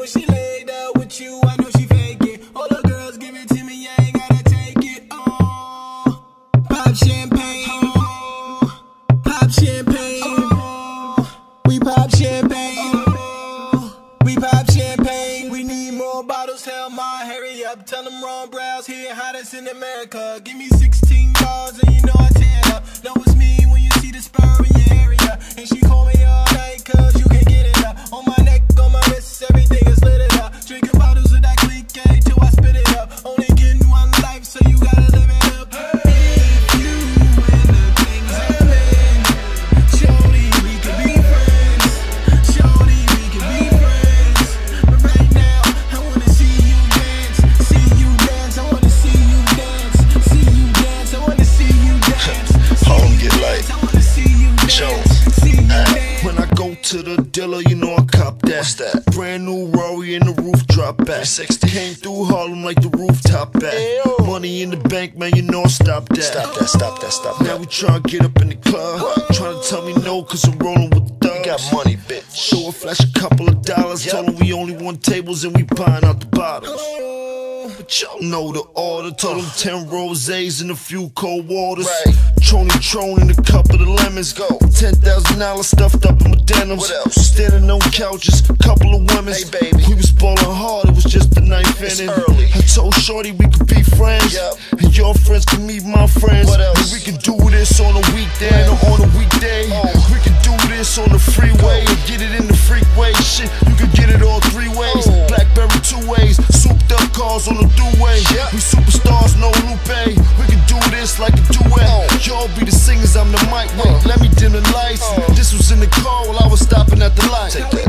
she laid up with you, I know she fake it. All the girls give it to me, I ain't gotta take it. Oh, pop champagne, oh, pop champagne, oh, we pop champagne, oh, we pop champagne. We need more bottles, tell Ma, hurry up. Tell them Ron Browns here, hottest in America. Give me 16 bars and you know I tear up. Know it's me when you see the spur in your area. And she call me all night cause you can't get it up. On my neck, on my wrist, everything is lit it up. Drinking bottles with that clique till I spit it up. Only getting one life, so you gotta live it up. If you when the things happen, shorty, we can be friends. Shorty, we can be friends. But right now, I wanna see you dance. See you dance, I wanna see you dance. See you dance, I wanna see you dance. Home get light. I wanna see you dance. See you dance. When I go to the dealer, you know I cop that. What's that? Brand new Rory in the roof drop back. 360. Came through Harlem like the rooftop back. Ayo. Money in the bank, man, you know I stop that. Stop that, stop that, stop Now that. we tryna get up in the club. Tryna tell me no, cause I'm rolling with thugs. You got money, bitch. So I flash a couple of dollars. Yep. Told them we only want tables and we buying out the bottles. But y'all know the order. Told them 10 rosés and a few cold waters. Right. Tron and a cup of the lemons. Go. $10,000 stuffed up in my denims. What else? Standing on couches, couple of women. Hey, baby. We was ballin' hard, it was just the ninth It's inning. early. I told Shorty we could be friends. Yep. And your friends can meet my friends. What else? And we can do this on a weekday or on a weekday. Oh. We can do this on the freeway and get it in the freeway. Shit, you can get it all 3 ways. Oh. Blackberry 2 ways, souped up cars on the throughway. Yep. We superstars, no Lupe. We can do this like a duet. Oh. Y'all be the singers, I'm the mic. Wait, let me dim the lights. Oh. This was in the car while I was stopping at the light. Take that.